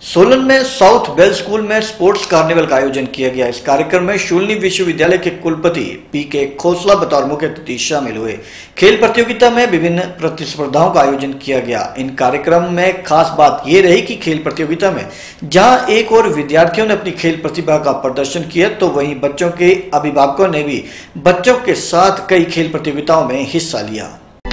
सोलन में South Well School में sports carnival का आयोजन किया गया। इस कार्यक्रम में शूलिनी विश्वविद्यालय के कुलपति पीके खोसला बतौर मुख्य अतिथि शामिल हुए। खेल प्रतियोगिता में विभिन्न प्रतिस्पर्धाओं का आयोजन किया गया। इन कार्यक्रम में खास बात यह रही कि खेल प्रतियोगिता में जहां एक और विद्यार्थियों ने अपनी खेल प्रतिभा का प्रदर्शन किया, तो वहीं बच्चों के अभिभावकों ने भी बच्चों के साथ कई खेल प्रतियोगिताओं में हिस्सा लिया।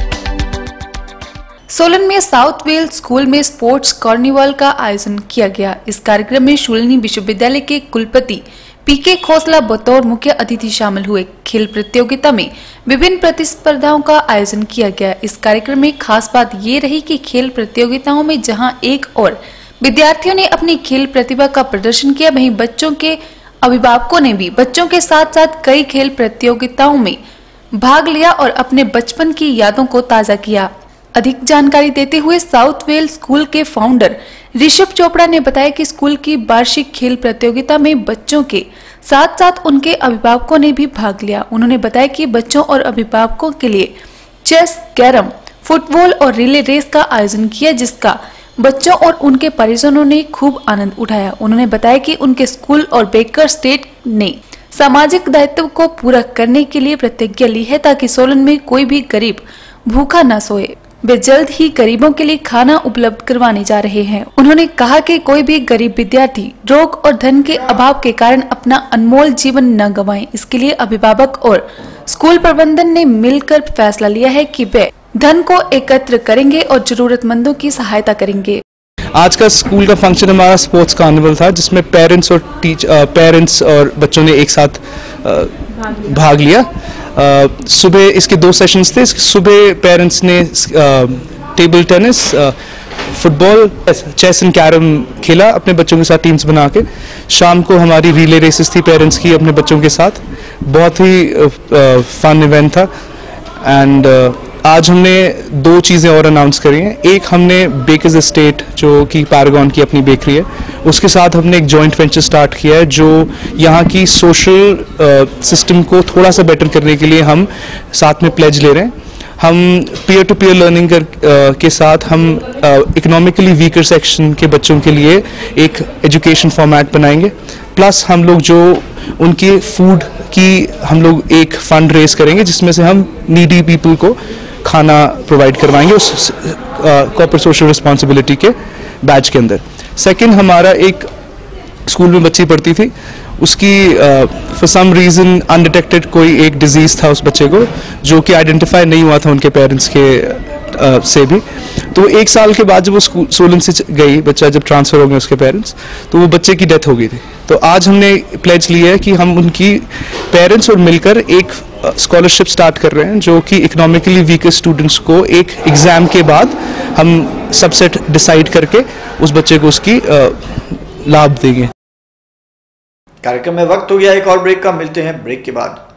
सोलन में साउथ वेल स्कूल में स्पोर्ट्स कार्निवल का आयोजन किया गया। इस कार्यक्रम में शूलिनी विश्वविद्यालय के कुलपति पीके खोसला बतौर मुख्य अतिथि शामिल हुए। खेल प्रतियोगिता में विभिन्न प्रतिस्पर्धाओं का आयोजन किया गया। इस कार्यक्रम में खास बात ये रही कि खेल प्रतियोगिताओं में जहां एक और विद्यार्थियों ने अपनी खेल प्रतिभा का प्रदर्शन किया, वहीं बच्चों के अभिभावकों ने भी बच्चों के साथ साथ कई खेल प्रतियोगिताओं में भाग लिया और अपने बचपन की यादों को ताजा किया। अधिक जानकारी देते हुए साउथ वेल स्कूल के फाउंडर ऋषभ चोपड़ा ने बताया कि स्कूल की वार्षिक खेल प्रतियोगिता में बच्चों के साथ साथ उनके अभिभावकों ने भी भाग लिया। उन्होंने बताया कि बच्चों और अभिभावकों के लिए चेस, कैरम, फुटबॉल और रिले रेस का आयोजन किया, जिसका बच्चों और उनके परिजनों ने खूब आनंद उठाया। उन्होंने बताया कि उनके स्कूल और बेकर स्टेट ने सामाजिक दायित्व को पूरा करने के लिए प्रतिज्ञा ली है, ताकि सोलन में कोई भी गरीब भूखा न सोए। वे जल्द ही गरीबों के लिए खाना उपलब्ध करवाने जा रहे हैं। उन्होंने कहा कि कोई भी गरीब विद्यार्थी रोग और धन के अभाव के कारण अपना अनमोल जीवन न गंवाएं। इसके लिए अभिभावक और स्कूल प्रबंधन ने मिलकर फैसला लिया है कि वे धन को एकत्र करेंगे और जरूरतमंदों की सहायता करेंगे। आज का स्कूल का फंक्शन हमारा स्पोर्ट्स कार्निवल था, जिसमें पेरेंट्स और बच्चों ने एक साथ भाग लिया। सुबह इसके 2 सेशंस थे। सुबह पेरेंट्स ने table tennis, football, chess and carrom खेला अपने बच्चों के साथ टीम्स बना के। शाम को हमारी रिले रेसेस थी पेरेंट्स की अपने बच्चों के साथ। बहुत ही फन इवेंट था। एंड आज हमने 2 चीज़ें और अनाउंस करी हैं। एक, हमने बेकर्स एस्टेट जो कि पैरागॉन की अपनी बेकरी है, उसके साथ हमने एक जॉइंट वेंचर स्टार्ट किया है, जो यहाँ की सोशल सिस्टम को थोड़ा सा बेटर करने के लिए हम साथ में प्लेज ले रहे हैं। हम पीयर टू पीयर लर्निंग के साथ हम इकोनॉमिकली वीकर सेक्शन के बच्चों के लिए एक एजुकेशन फॉर्मेट बनाएंगे। प्लस हम लोग जो उनके फूड की हम लोग एक फंड रेज करेंगे, जिसमें से हम नीडी पीपल को खाना प्रोवाइड करवाएंगे उस कॉर्पोरेट सोशल रिस्पॉन्सिबिलिटी के बैच के अंदर। सेकंड, हमारा एक स्कूल में बच्ची पढ़ती थी, उसकी फॉर सम रीज़न अनडिटेक्टेड कोई एक डिजीज़ था उस बच्चे को, जो कि आइडेंटिफाई नहीं हुआ था उनके पेरेंट्स के से भी। तो 1 साल के बाद जब वो सोलन से गई, बच्चा जब ट्रांसफ़र हो गया उसके पेरेंट्स, तो वो बच्चे की डेथ हो गई थी। तो आज हमने प्लेज लिया है कि हम उनकी पेरेंट्स और मिलकर एक स्कॉलरशिप स्टार्ट कर रहे हैं, जो कि इकोनॉमिकली वीकर स्टूडेंट्स को एक एग्ज़ाम के बाद हम सबसेट डिसाइड करके उस बच्चे को उसकी लाभ देंगे। कार्यक्रम में वक्त हो गया एक और ब्रेक का। मिलते हैं ब्रेक के बाद।